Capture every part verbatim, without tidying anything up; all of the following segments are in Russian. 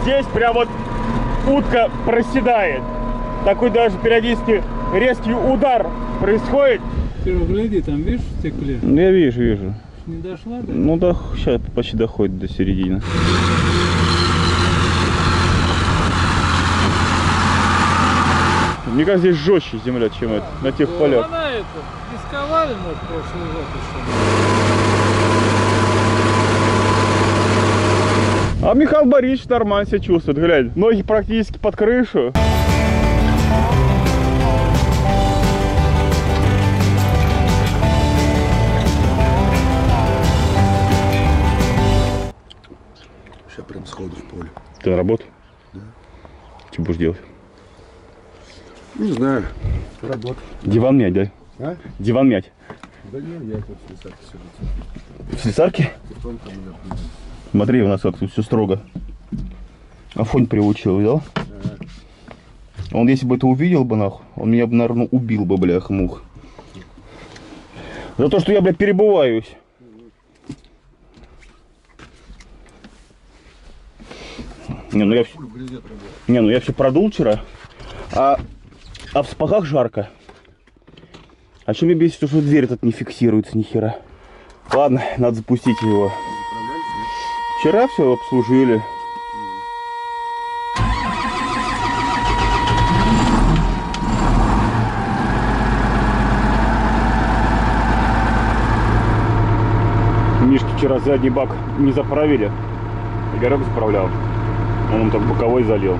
здесь прям вот утка проседает. Такой даже периодически резкий удар происходит. Ты гляди, там видишь в стекле? Ну, я вижу, вижу. Не дошла, да? Ну да, сейчас почти доходит до середины. Мне кажется, здесь жестче земля, чем это, на тех Ну, полях. она это, рисковали, может, прошлый год еще. А Михаил Борисович нормально себя чувствует, глянь. Ноги практически под крышу. Сейчас прям сходу в поле. Ты на работу? Да. Что будешь делать? Не знаю. Работа. Диван мять, да? А? Диван мять. Да нет, я тут в слесарке сижу. В слесарке? Смотри, у нас как тут все строго. Афонь приучил, видел? Ага. Он если бы это увидел бы, нахуй, он меня бы, наверное, убил бы, бляха, мух. За то, что я, блядь, перебываюсь. Не, ну я все... Не, ну я все продул вчера. А, а в спагах жарко. А что меня бесит, что дверь этот не фиксируется ни хера. Ладно, надо запустить его. Вчера все обслужили. Мишки вчера задний бак не заправили. Игорек заправлял. Он им так боковой залил.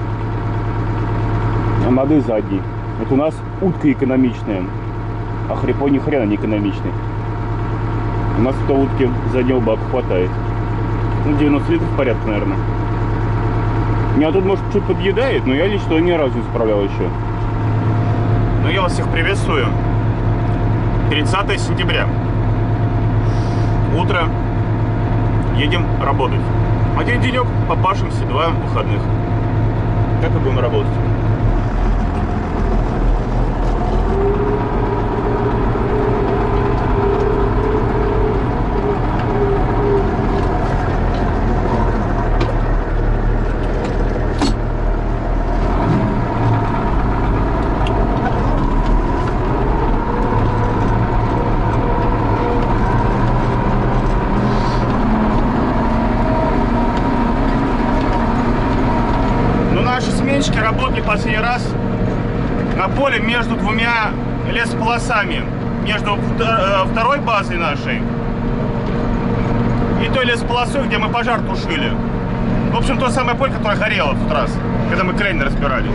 А моды задний. Это у нас утка экономичная. А хрипой ни хрена не экономичный. У нас то утки заднего бака хватает. Ну, девяносто литров порядка, наверное. Меня тут, может, чуть подъедает, но я лично ни разу не справлял еще. Ну, я вас всех приветствую. тридцатое сентября. Утро. Едем работать. Один денек, попашемся, два выходных. Как мы будем работать? Работали последний раз на поле между двумя лесополосами, между второй базой нашей и той лесополосой, где мы пожар тушили. В общем, то самое поле, которое горело в тот раз, когда мы крейны разбирали.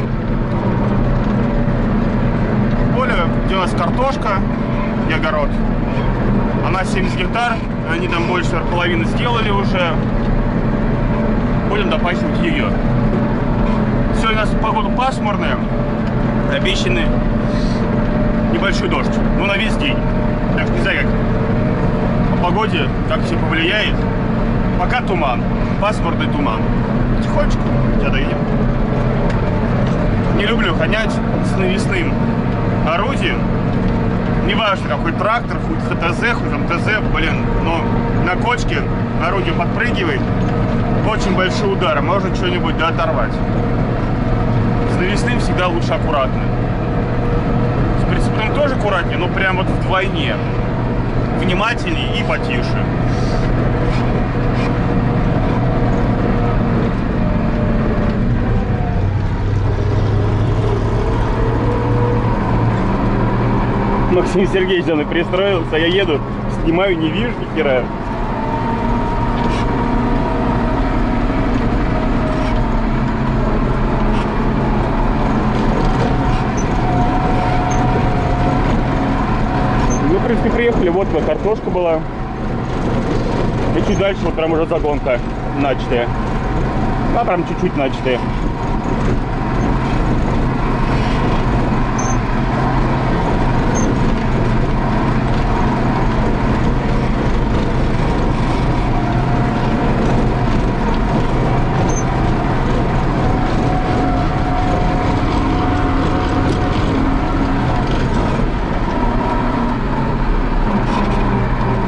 Поле, где у нас картошка и огород. Она семьдесят гектар, они там больше половины сделали уже. Будем допахивать ее. Сегодня у нас погода пасмурная, обещанный небольшой дождь, ну на весь день. Так не знаю, как по погоде, как все повлияет. Пока туман, пасмурный туман. Потихонечку сейчас доедем. Не люблю гонять с навесным орудием. Неважно, какой трактор, хоть ХТЗ, хоть МТЗ, блин, но на кочке орудие подпрыгивает. Очень большой удар, может что-нибудь да оторвать. С навесным всегда лучше аккуратно. С прицепным тоже аккуратнее, но прям вот вдвойне. Внимательнее и потише. Максим Сергеевич за мной пристроился, я еду, снимаю, не вижу ни хера. Мы, в принципе, приехали, вот картошка была. И чуть дальше вот прям уже загонка начатая. А прям чуть-чуть начатая.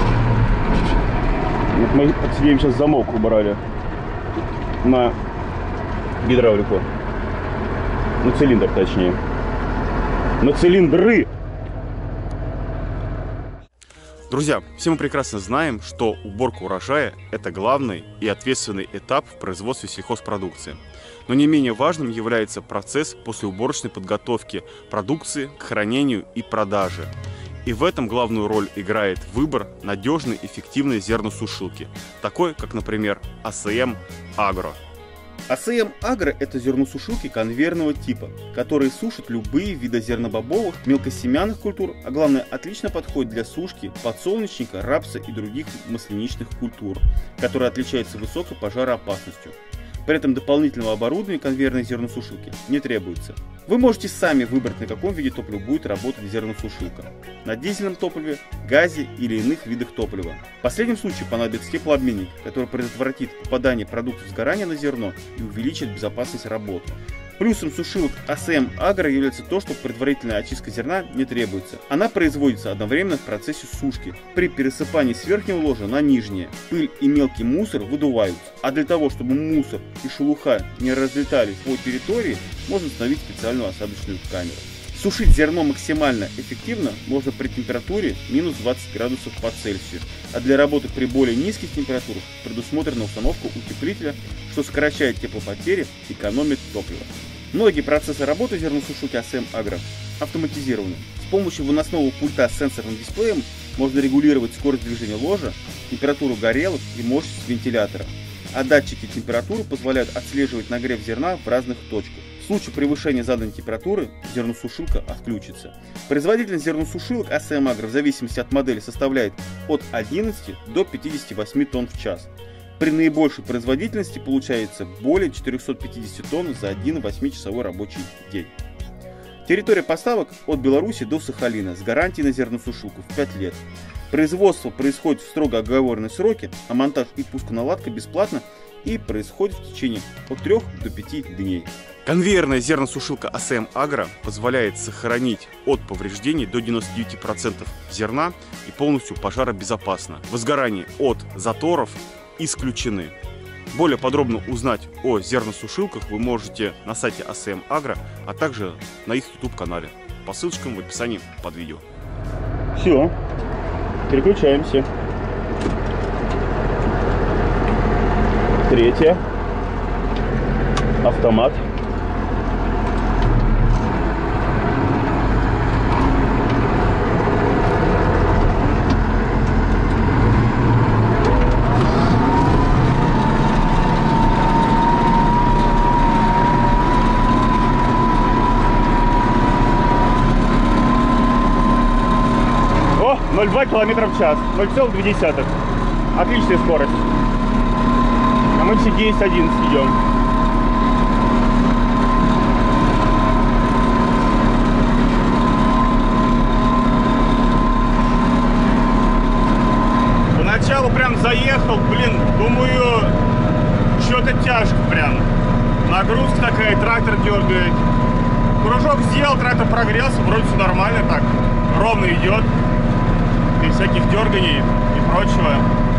Мы под сиденьем сейчас замок убрали на гидравлику. На цилиндр, точнее. На цилиндры. Друзья, все мы прекрасно знаем, что уборка урожая – это главный и ответственный этап в производстве сельхозпродукции. Но не менее важным является процесс послеуборочной подготовки продукции к хранению и продаже. И в этом главную роль играет выбор надежной, эффективной зерносушилки, такой, как, например, а эс эм Agro. а эс эм Agro – это зерносушилки конвейерного типа, которые сушат любые виды зернобобовых, мелкосемянных культур, а главное, отлично подходят для сушки подсолнечника, рапса и других масляничных культур, которые отличаются высокой пожароопасностью. При этом дополнительного оборудования конвейерной зерносушилки не требуется. Вы можете сами выбрать, на каком виде топлива будет работать зерносушилка. На дизельном топливе, газе или иных видах топлива. В последнем случае понадобится теплообменник, который предотвратит попадание продуктов сгорания на зерно и увеличит безопасность работы. Плюсом сушилок а эс эм Agro является то, что предварительная очистка зерна не требуется. Она производится одновременно в процессе сушки. При пересыпании с верхнего ложа на нижнее пыль и мелкий мусор выдуваются. А для того, чтобы мусор и шелуха не разлетались по территории, можно установить специальную осадочную камеру. Сушить зерно максимально эффективно можно при температуре минус двадцать градусов по Цельсию, а для работы при более низких температурах предусмотрена установка утеплителя, что сокращает теплопотери и экономит топливо. Многие процессы работы зерносушилки а эс эм Agro автоматизированы. С помощью выносного пульта с сенсорным дисплеем можно регулировать скорость движения ложа, температуру горелок и мощность вентилятора. А датчики температуры позволяют отслеживать нагрев зерна в разных точках. В случае превышения заданной температуры зерносушилка отключится. Производительность зерносушилок а эс эм Agro в зависимости от модели составляет от одиннадцати до пятидесяти восьми тонн в час. При наибольшей производительности получается более четырёхсот пятидесяти тонн за один восьмичасовой рабочий день. Территория поставок от Беларуси до Сахалина с гарантией на зерносушилку в пять лет. Производство происходит в строго оговоренные сроки, а монтаж и пусконаладка бесплатно и происходит в течение от трёх до пяти дней. Конвейерная зерносушилка а эс эм Agro позволяет сохранить от повреждений до девяноста девяти процентов зерна и полностью пожаробезопасно. Возгорание от заторов исключены. Более подробно узнать о зерносушилках вы можете на сайте а эс эм Agro, а также на их YouTube-канале по ссылочкам в описании под видео. Все, переключаемся. Третья. Автомат. ноль целых два километра в час, ноль целых две десятых. Отличная скорость. А мы все десять одиннадцать идем. Поначалу прям заехал, блин, думаю, что-то тяжко прям. Нагрузка такая, трактор дергает. Кружок сделал, трактор прогрелся, вроде все нормально так, ровно идет. Без всяких дерганий и прочего.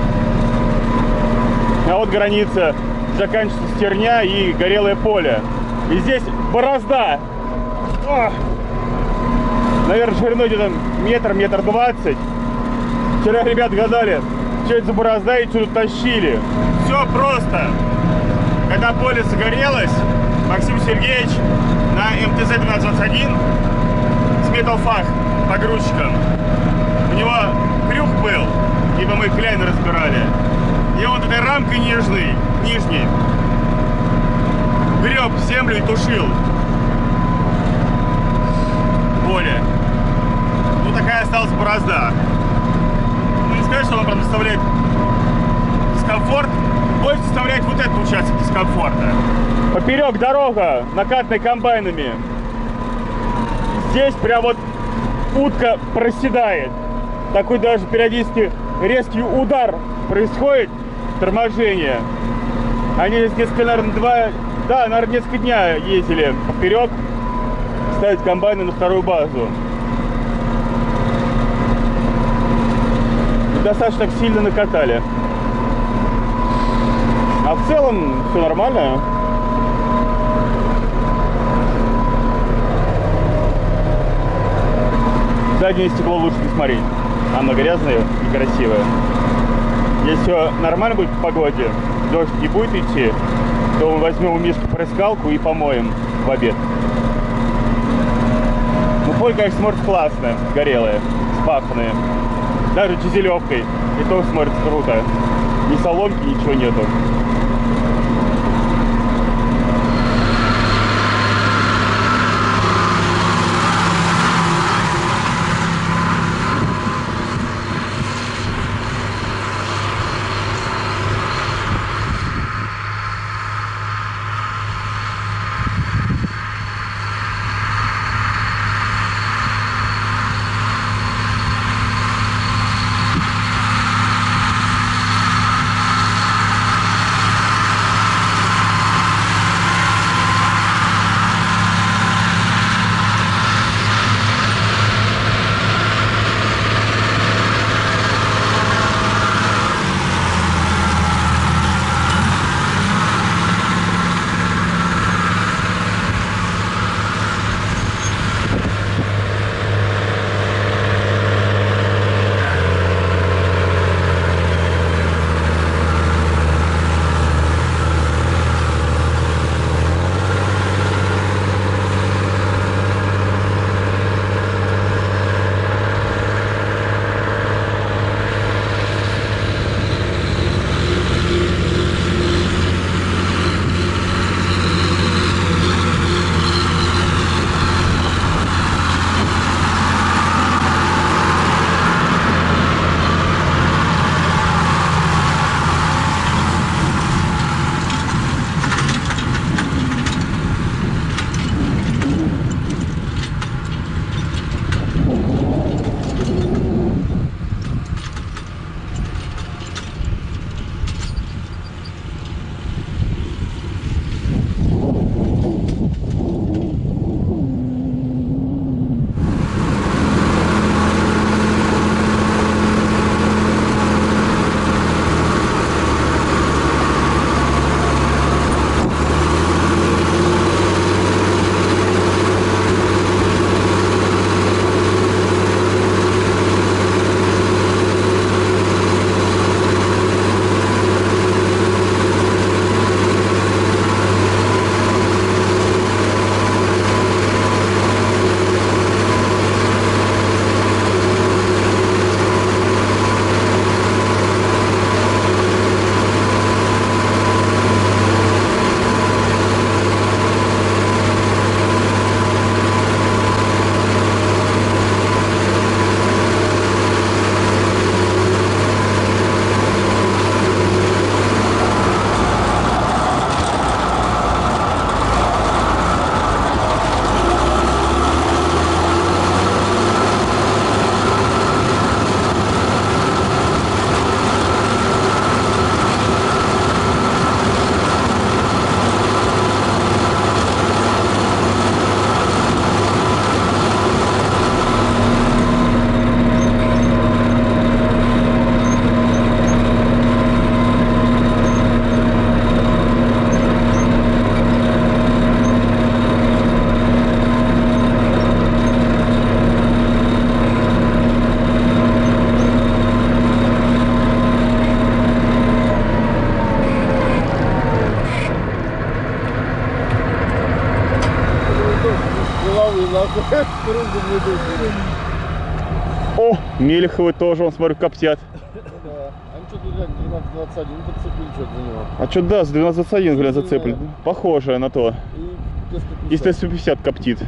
А вот граница, заканчивается стерня и горелое поле. И здесь борозда. О! Наверное, шириной где-то метр, метр двадцать. Вчера ребят гадали, что это за борозда и что тут тащили. Все просто. Когда поле загорелось, Максим Сергеевич на эм тэ зэ двенадцать двадцать один с металлфах погрузчиком. У него крюк был, ибо мы кляйн разбирали. И вот этой рамкой нижней, нижней греб землю и тушил поле. Ну такая осталась борозда. Ну не сказать, что она прям доставляет дискомфорт. Больше доставляет вот этот участок дискомфорта. Поперек дорога, накатной комбайнами. Здесь прям вот утка проседает. Такой даже периодически резкий удар происходит, торможение. Они здесь несколько, наверное, два, да, наверное, несколько дня ездили поперек ставить комбайны на вторую базу. И достаточно так сильно накатали. А в целом все нормально. Заднее стекло лучше не смотреть. Оно грязное и красивое. Если все нормально будет по погоде, дождь не будет идти, то мы возьмем у Мишки прыскалку и помоем в обед. Ну, поле, конечно, смотрится классно, горелое, спаханное. Даже дизелевкой. И то смотрится круто. Ни соломки, ничего нету. О, Мелеховы тоже, он, смотрю, коптят. Да. А что тут двенадцать двадцать один подцепили что-то за него. А что, да, с двенадцать двадцать один, говорят, зацеплен. Похоже на то. И Т сто пятьдесят коптит.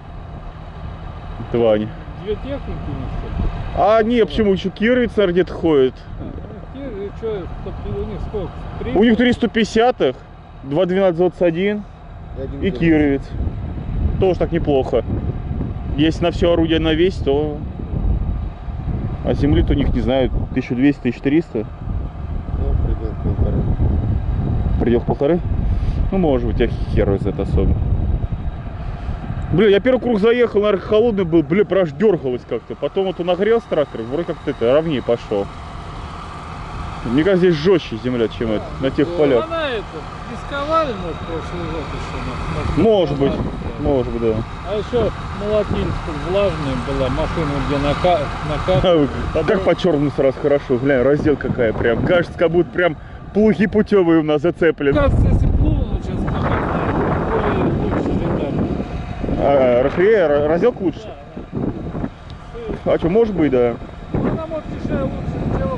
Твань. Две техники у нас. А, не, почему? Еще Кировец, наверное, где-то ходит. И что, у них сколько? Три? У них три сто пятидесятых, два двенадцать двадцать один и Кировец. Тоже так неплохо. Если на все орудие навесить, то... А земли-то у них, не знаю, тысяча двести — тысяча триста. Ну, предел полторы. Предел полторы? Ну, может быть, я хер из это особо. Бля, я первый круг заехал, наверное, холодный был, бля, праж дергалось как-то. Потом вот он нагрелся трактор, вроде как-то это ровнее пошел. Мне кажется, здесь жестче земля, чем это, на тех Ну, полях. Она это, дисковали, может, прошлый год еще. Может быть, может быть, да. А еще молотили, чтобы влажная была, машина где нака... А, накапывали. вы- а как по черному сразу хорошо, глянь, раздел какая прям. Кажется, как будто прям плуги путевые у нас зацеплены. Кажется, если плугом сейчас походить, более лучше земля. А, рыхлее, ра- разделка лучше? Да, А что, может быть, да. да. Она может еще лучше дело.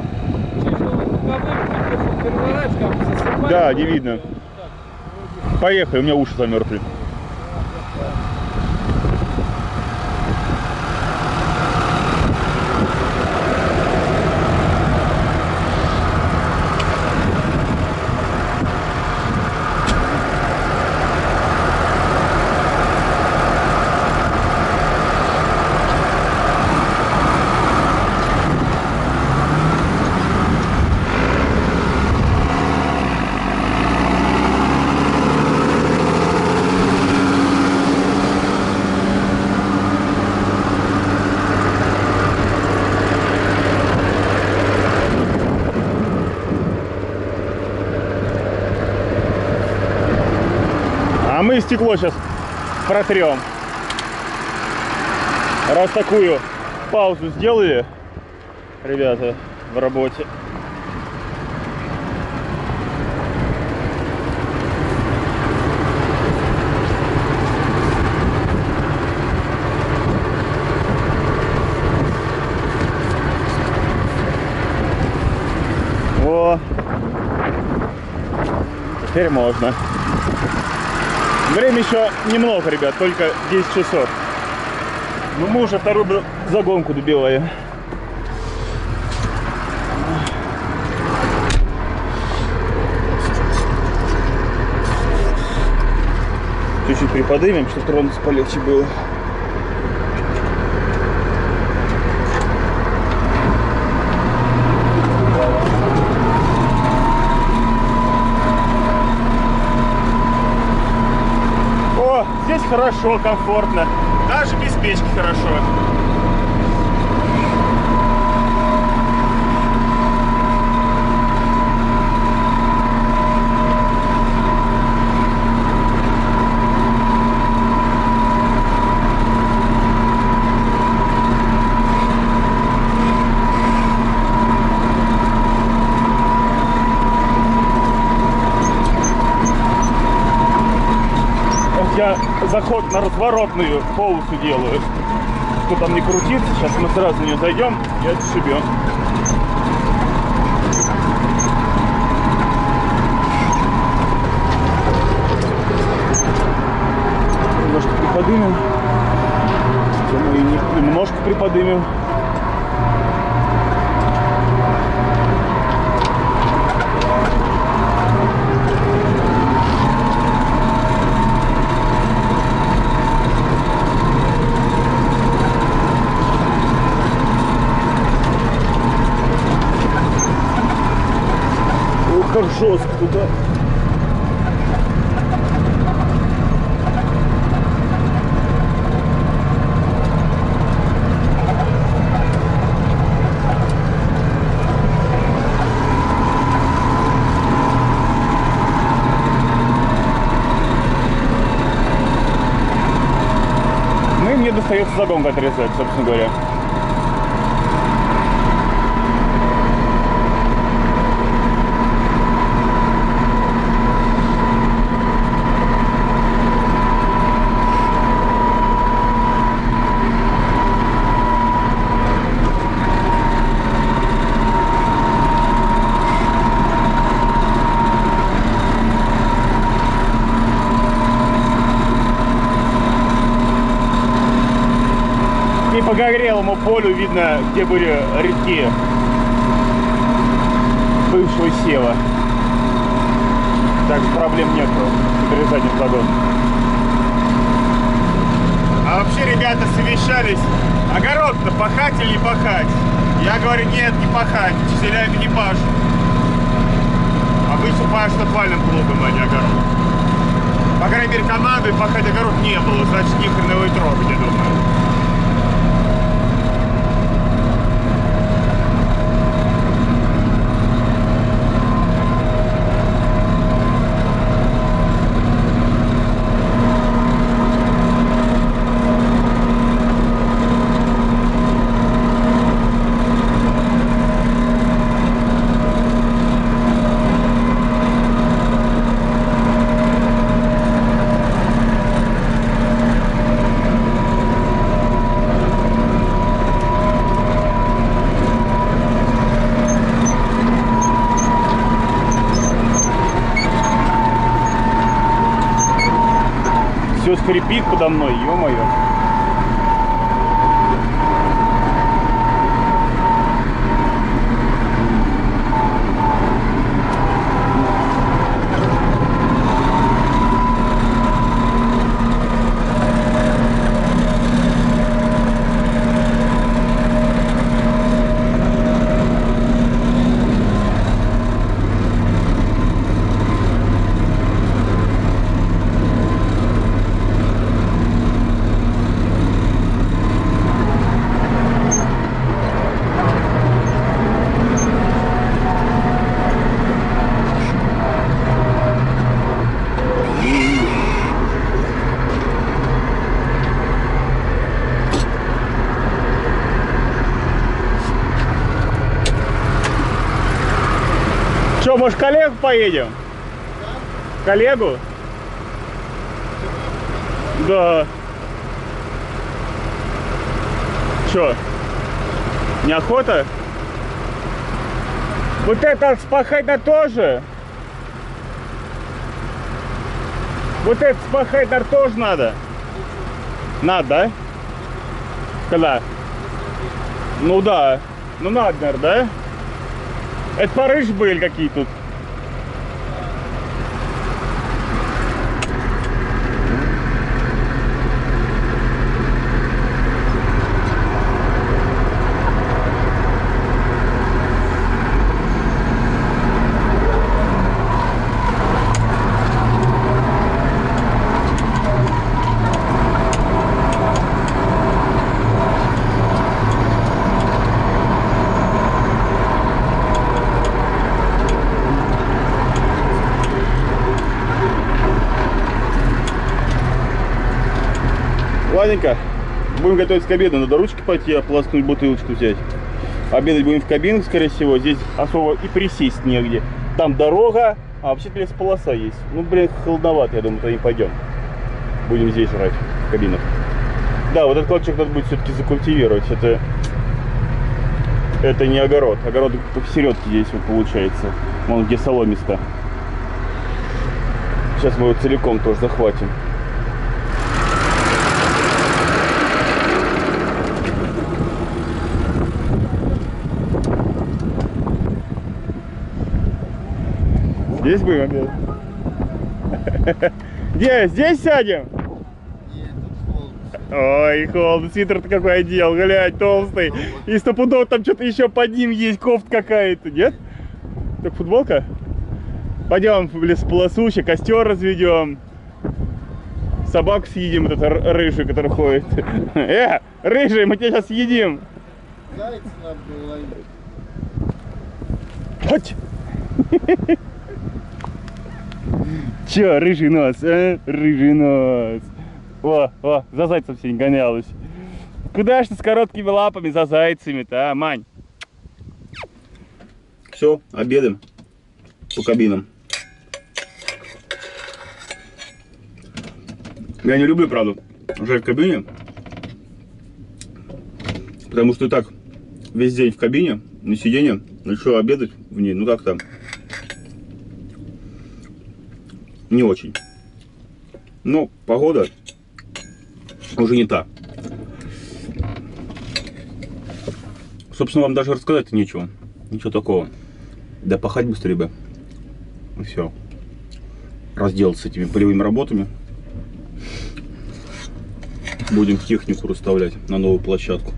Переворачивать, засыпать. Да, не видно. Так, Поехали, у меня уши замерзли. А мы стекло сейчас протрем. Раз такую паузу сделали, ребята, в работе. О, теперь можно. Время еще немного, ребят, только десять часов. Но мы уже вторую загонку добиваем. Чуть-чуть приподнимем, чтобы тронуться полегче было. Здесь хорошо, комфортно. Даже без печки хорошо. Я заход на разворотную полосу делаю. Что там не крутится, сейчас мы сразу в нее зайдем и отшибем. Немножко приподнимем. И немножко приподнимем. Как жестко туда. Ну и мне достается загонку отрезать, собственно говоря. И по горелому полю видно, где были редки бывшего сева. Так что проблем нету с отрезанием загона. А вообще ребята совещались, огород-то пахать или не пахать? Я говорю, нет, не пахать, учителя это не пашут. Обычно пашут отвальным плугом, а не огород. По крайней мере, команды пахать огород не было, значит, ни хрена его и трогать, я думаю. Все скрипит подо мной, ё-моё. Че, может, коллегу поедем? Да. Коллегу? Да. Че? Неохота? Вот это спахать на тоже? Вот это спахать на тоже надо? Надо, да? Когда? Ну да. Ну надо, наверное, да? Это порыж были какие тут. Ладненько, будем готовиться к обеду. Надо ручки пойти, ополоснуть, бутылочку взять. Обедать будем в кабинах, скорее всего. Здесь особо и присесть негде. Там дорога, а вообще-то лесополоса есть. Ну, блин, холодновато, я думаю, туда не пойдем. Будем здесь жрать, в кабинах. Да, вот этот клочок надо будет все-таки закультивировать. Это, это не огород. Огород посередке здесь вот получается. Вон где соломисто. Сейчас мы его целиком тоже захватим. Здесь будем опять? Где? Здесь сядем? Нет, тут холодно. Ой, холодно. Свитер-то какой одел, глянь, толстый. И стопудово там что-то еще под ним есть, кофта какая-то, нет? Так футболка? Пойдем в лесополосу, еще костер разведем. Собаку съедим, вот этот рыжий, который ходит. Э, рыжий, мы тебя сейчас съедим. Зайца надо было ловить. Хоть. Че, рыжий нос, а? Рыжий нос. О, о, за зайцем сегодня гонялась. Куда ж ты с короткими лапами за зайцами-то, а, Мань? Все, обедаем по кабинам. Я не люблю, правда, жрать в кабине. Потому что и так весь день в кабине, на сиденье, еще обедать в ней, ну как там. Не очень. Но погода уже не та. Собственно, вам даже рассказать нечего. Ничего такого. Да пахать быстрее бы. И все. Разделаться с этими полевыми работами. Будем технику расставлять на новую площадку.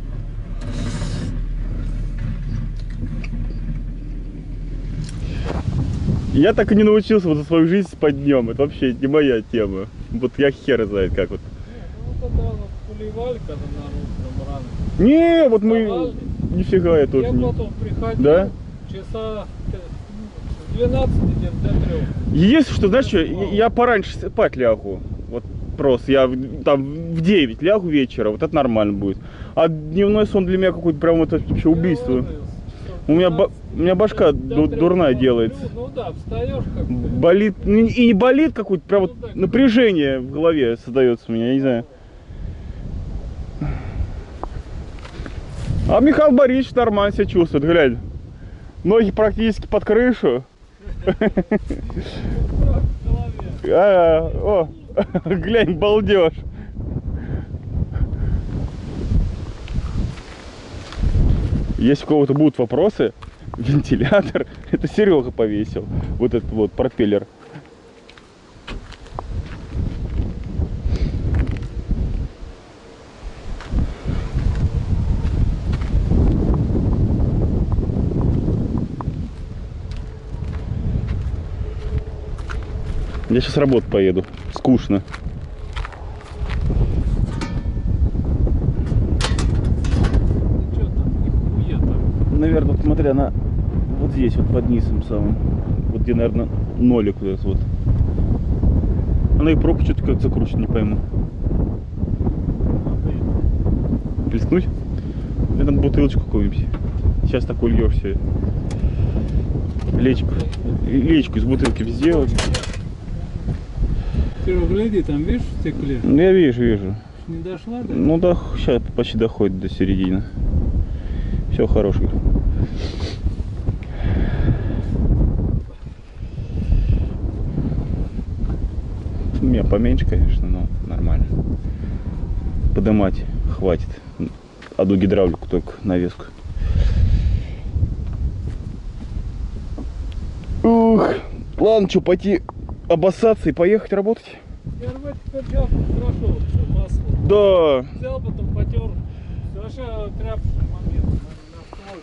Я так и не научился вот за свою жизнь спать днем. Это вообще не моя тема. Вот я хер знает как вот. Ну, когда поливали, когда на русском рано. Не, вот мы... Вставали. Нифига я тоже Я не... потом приходил, Да? часа с двенадцати где-то до трёх. Если что, знаешь что, я, я пораньше спать лягу. Вот просто я в- там в девять лягу вечера, вот это нормально будет. А дневной сон для меня какой-то прям это вообще убийство. У меня, ба- у меня башка ду- дурная делается. Ну да, встаешь как бы. Болит, ну, и не болит какое-то, прям вот напряжение в голове создается у меня, я не знаю. А Михаил Борисович нормально себя чувствует, глянь. Ноги практически под крышу. А, о, Глянь, балдеж. Если у кого-то будут вопросы, вентилятор, это Серега повесил. Вот этот вот пропеллер. Я сейчас работать поеду. Скучно. Что там, нихуя там. Наверное, вот смотри, она вот здесь, вот под низом самым. Вот где, наверное, нолик вот этот вот. Она и пробку что-то как закручивает, не пойму. Плеснуть? Это надо бутылочку какую-нибудь. Сейчас так ульешься. Лечку. Лечку из бутылки сделать. Ты гляди, там видишь в стекле? Ну я вижу, вижу. Не дошла, да? Ну да, сейчас почти доходит до середины. Все хороший. У меня поменьше, конечно, но нормально. Подымать хватит. Одну гидравлику только, навеску. Ух, ладно, что, пойти обоссаться и поехать работать? Я рвать перчатку прошел, все, масло. Да. Взял, потом потер. Вообще тряпочный момент на, на ствол.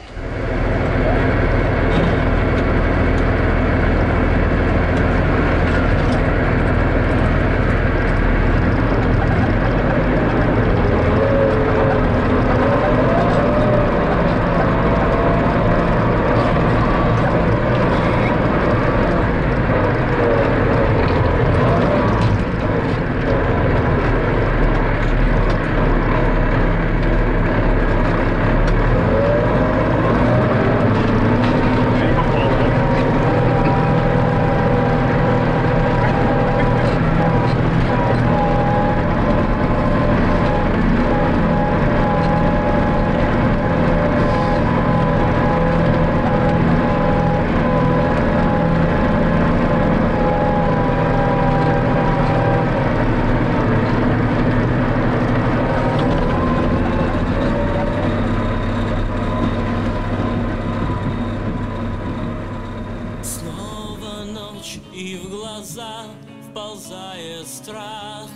И в глаза вползает страх.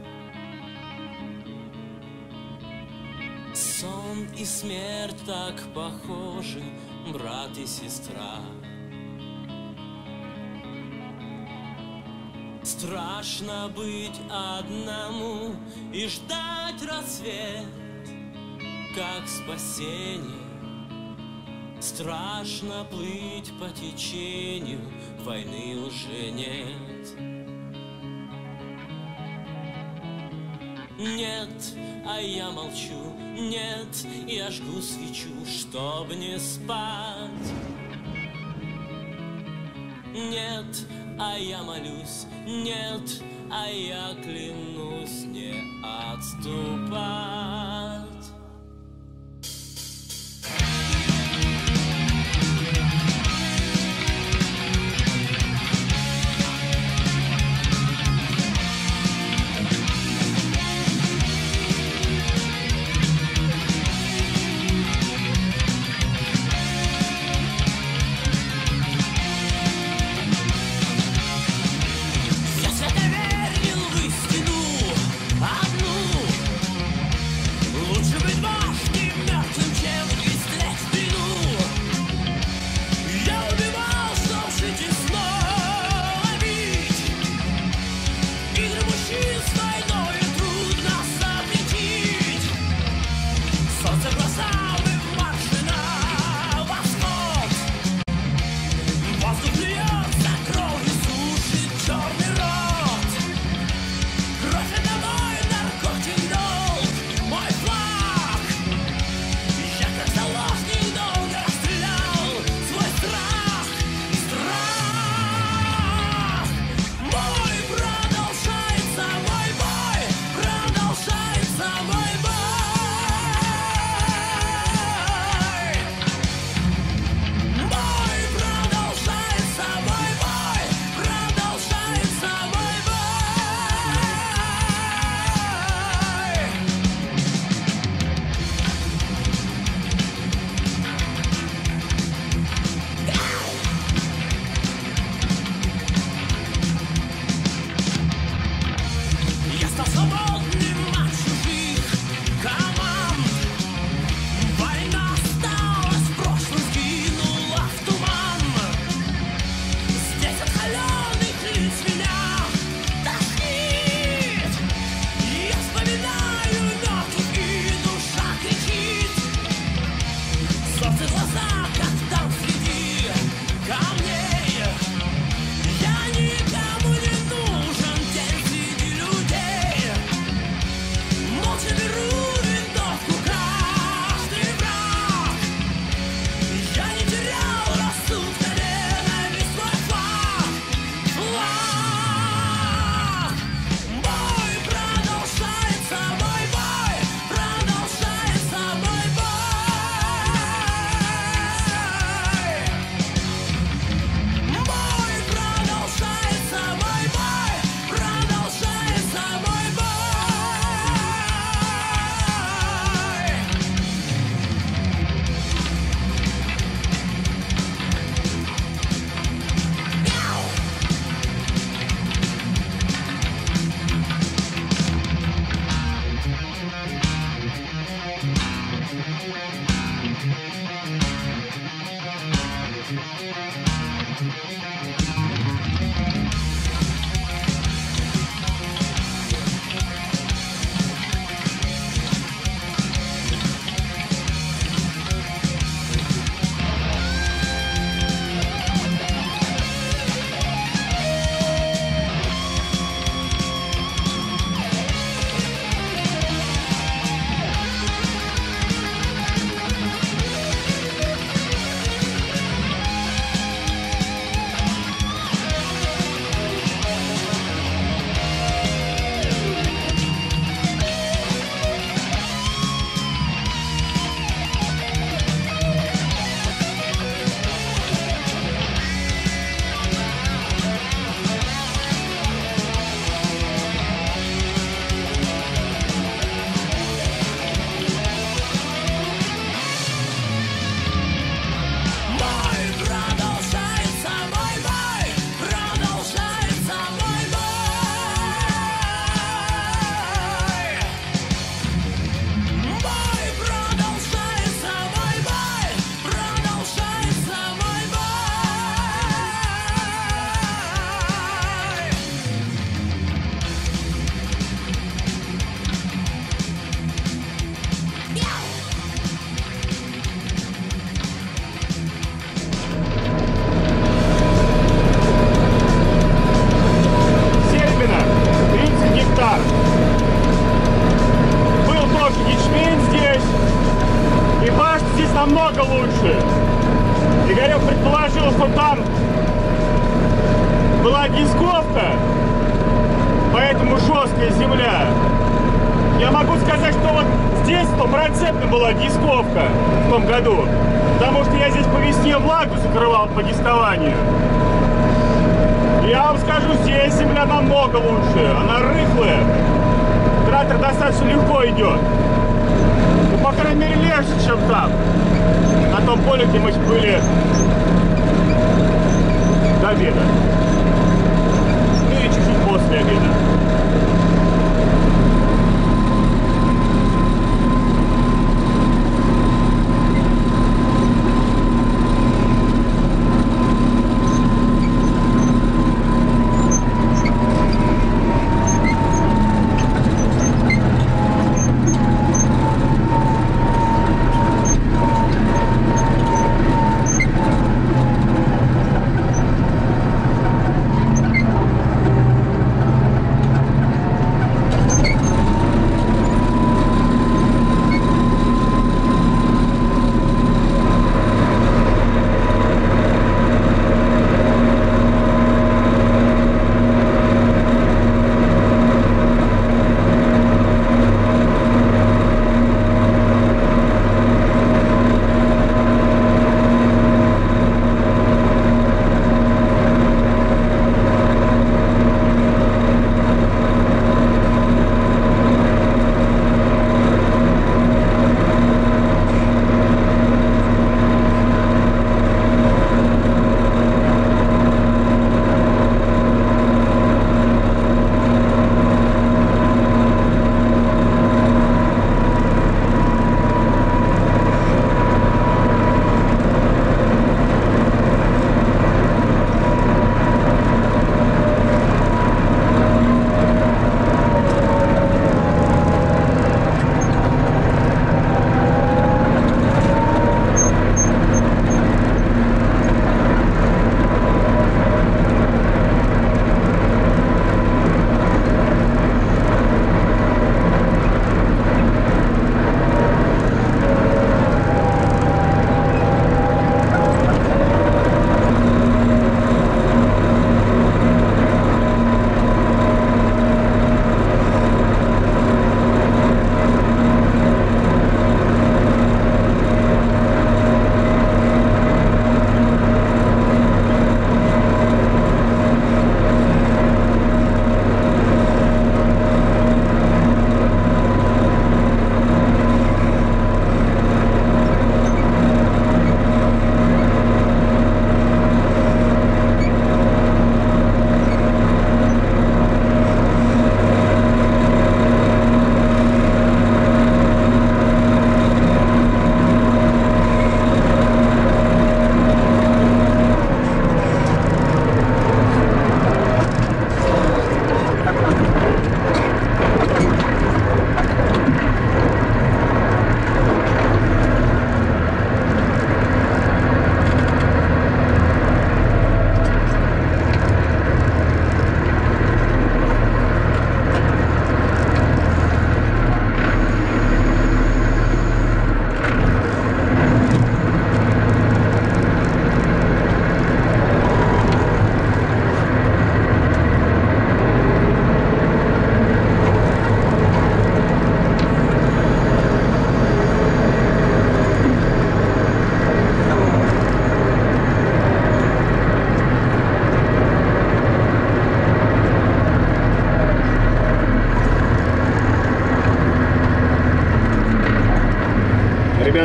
Сон и смерть так похожи, брат и сестра. Страшно быть одному и ждать рассвет, как спасение. Страшно плыть по течению, войны уже нет. Нет, а я молчу, нет, я жгу свечу, чтоб не спать. Нет, а я молюсь, нет, а я клянусь не отступать. свободным от чужих команд. Война осталась в прошлом, сгинула в туман. Здесь от холеных лиц меня тошнит. Я вспоминаю мертвых, и душа кричит. Солнце в глаза, как там среди камней. Я никому не нужен, день среди людей. Молча беру винтовку, каждый враг. Я не терял рассудка, ненависть свой флаг. Флаг. Бой продолжается, бой, бой продолжается, бой, бой. Бой продолжается, бой, бой продолжается, бой, бой. Бой продолжается, бой, бой продолжается, бой, бой. Бой продолжается, бой, бой продолжается, бой, бой. Сербина, тридцать гектар. Был тоже ячмень здесь. И башня здесь намного лучше. Игорек предположил, что там была дисковка, поэтому жесткая земля. Я могу сказать, что вот здесь стопроцентно была дисковка в том году. Потому что я здесь по весне влагу закрывал по дискованию. Я вам скажу, здесь земля намного лучше. Она рыхлая. Трактор достаточно легко идет. Ну, по крайней мере, легче, чем там. На том поле, где мы были до обеда. Ну и чуть-чуть после обеда.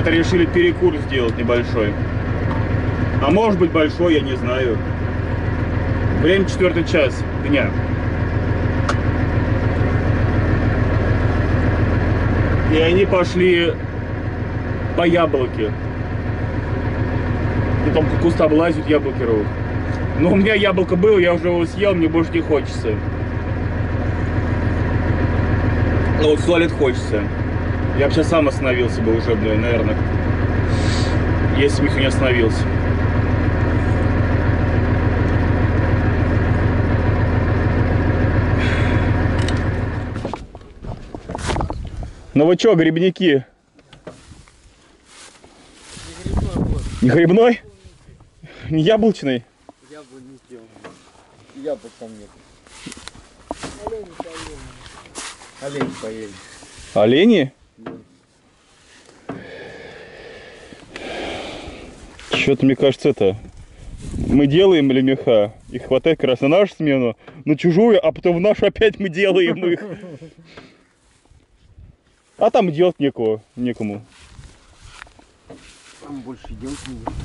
ребята решили перекур сделать небольшой. А может быть большой, я не знаю. Время четвертый час дня. И они пошли по яблоке. Ну, там по кустам лазят, яблоки рвут. Но у меня яблоко было, я уже его съел, мне больше не хочется. Но вот в туалет хочется. Я бы сейчас сам остановился бы уже, блин, наверное. Если бы их не остановился. Ну вы чё, грибники? Не грибной? Не яблочный? Яблоники. Яблок там нет. Олени поели. Олени? Что-то, мне кажется, это... Мы делаем лемеха, их хватает как раз на нашу смену, на чужую, а потом в нашу опять мы делаем их. А там делать некого, некому. Там больше делать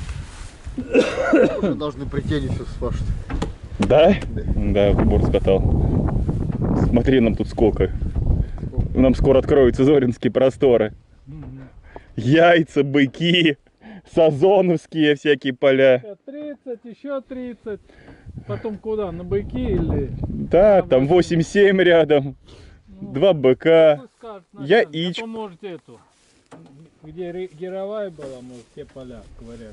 не будем. Должны прийти, они все спашут. Да? Да, убор скатал. Смотри, нам тут сколько. Нам скоро откроются зоринские просторы. Яйца, быки, сазоновские всякие поля. тридцать, еще тридцать. Потом куда? На быки или... Да, там восемь-семь рядом. Ну, Два быка. скажет, Яичко. Потом можете эту, где Геровая была, может все поля ковырять.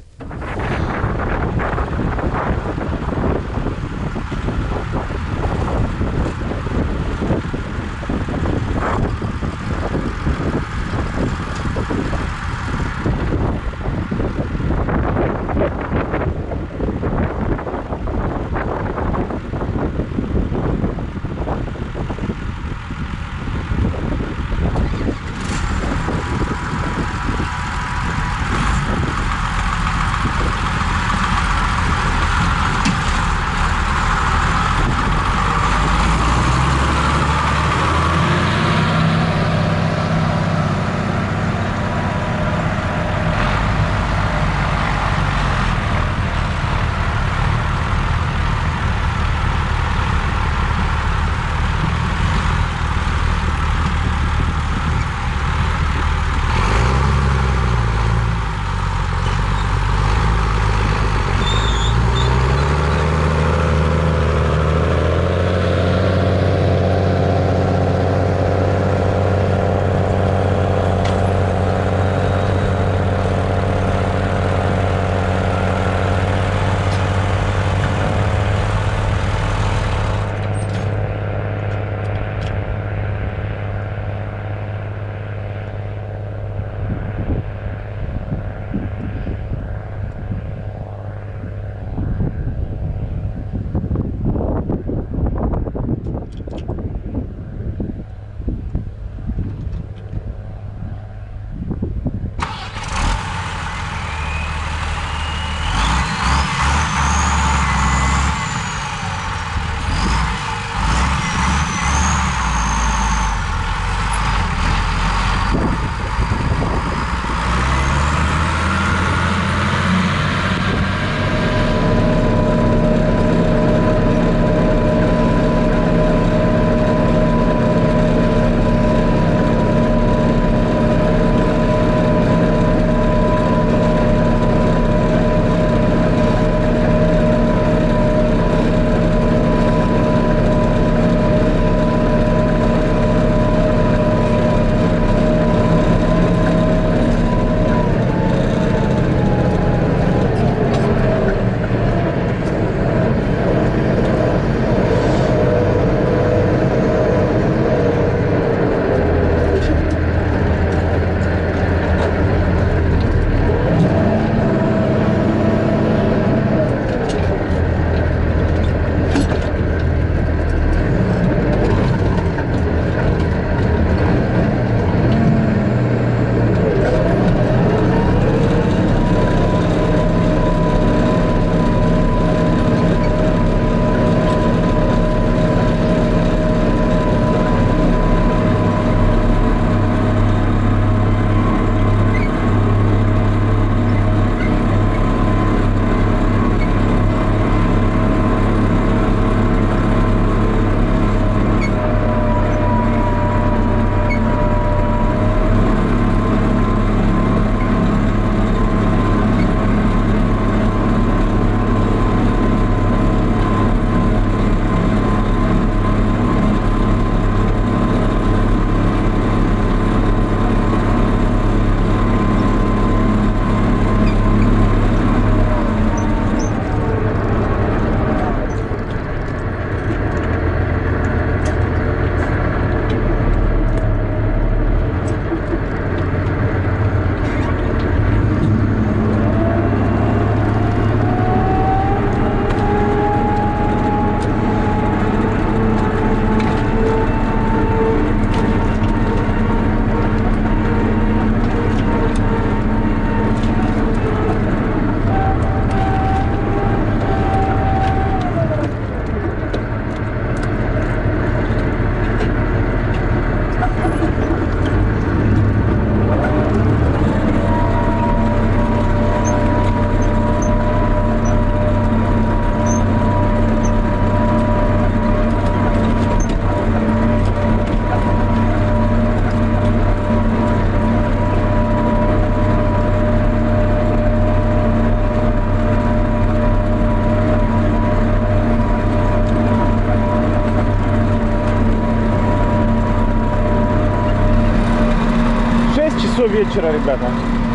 часов вечера, ребята.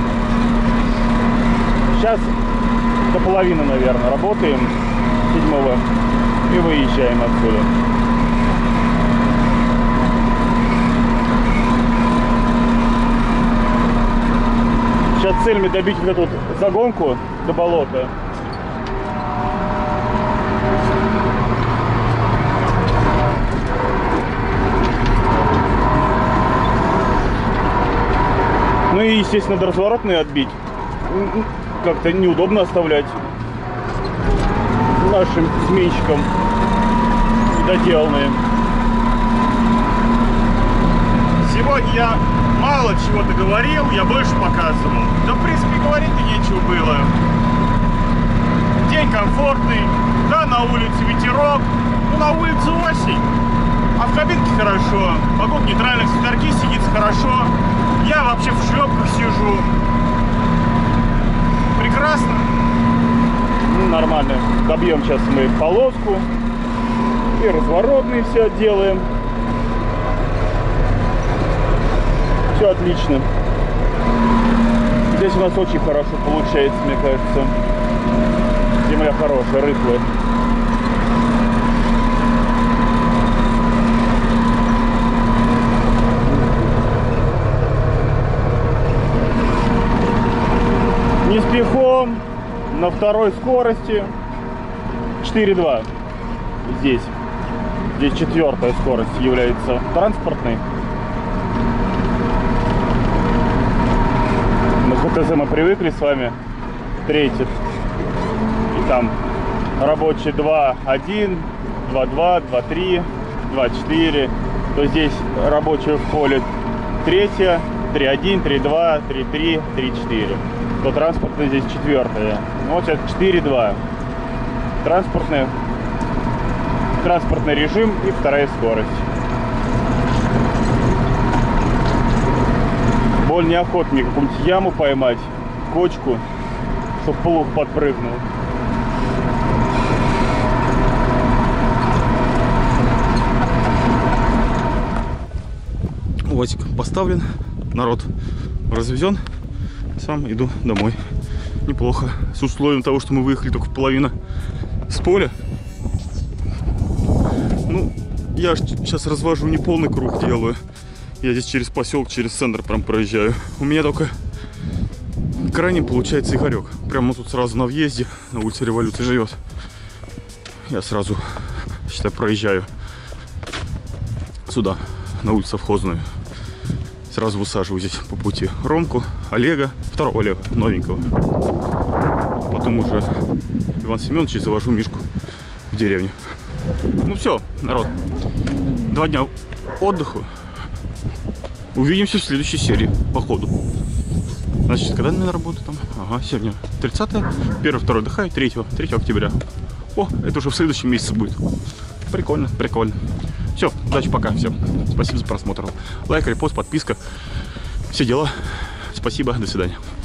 Сейчас до половины, наверное, работаем седьмого и выезжаем отсюда. Сейчас цель мне добить вот эту вот загонку до болота. Ну и, естественно, до разворотные отбить. Как-то неудобно оставлять нашим сменщикам недоделанные. Сегодня я мало чего-то говорил, я больше показывал. Да, в принципе, говорить-то нечего было. День комфортный, да, на улице ветерок, ну, на улице осень. А в кабинке хорошо, вокруг нейтральных свитерки сидится хорошо. Я вообще в шлепках сижу. Прекрасно. Ну, нормально. Добьем сейчас мы полоску. И разворотные все делаем. Все отлично. Здесь у нас очень хорошо получается, мне кажется. Земля хорошая, рыхлая. Не с пихом, на второй скорости. четыре два. Здесь. Здесь четвертая скорость является транспортной. На ХТЗ мы привыкли с вами. Третий. И там рабочий два один, два два, два три, два четыре. То здесь рабочая входит третья, три один, три два, три три, три четыре. То транспортная здесь четвертая. Вот сейчас четыре два. Транспортный, транспортный режим и вторая скорость. Боль неохота мне какую-нибудь яму поймать, кочку, чтобы плуг подпрыгнул. УАЗик поставлен, народ развезен. Сам иду домой. Неплохо. С условием того, что мы выехали только в половину с поля. Ну, я сейчас развожу, не полный круг делаю. Я здесь через поселок, через центр прям проезжаю. У меня только крайним получается Игорек. Прямо тут сразу на въезде, на улице Революции живет. Я сразу, считай, проезжаю сюда, на улицу Совхозную. Сразу высаживаю здесь по пути Ромку, Олега, второго Олега, новенького. Потом уже Иван Семенович, и завожу Мишку в деревню. Ну все, народ. Два дня отдыха. Увидимся в следующей серии, по ходу. Значит, когда на работу там? Ага, сегодня тридцатое, первое, второе отдыхаю, третьего, третьего октября. О, это уже в следующем месяце будет. Прикольно, прикольно. Все, удачи, пока, всем. Спасибо за просмотр. Лайк, репост, подписка. Все дела. Спасибо, до свидания.